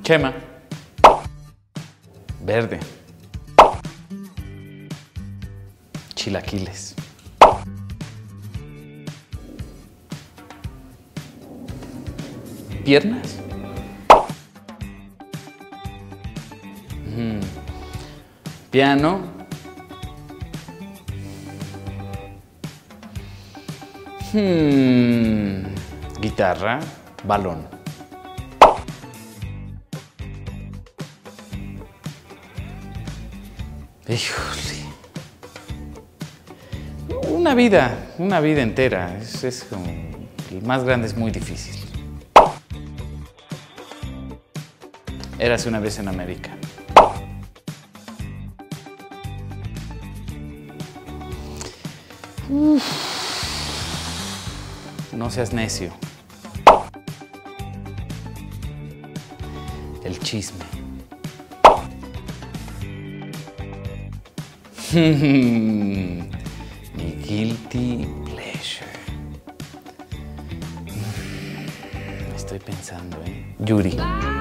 Chema. Verde. Chilaquiles. Piernas. Piano. Guitarra. Balón. Híjole. Una vida entera. Es como, el más grande es muy difícil. Érase una vez en América. No seas necio. El chisme. Mi guilty pleasure. Estoy pensando, Yuri.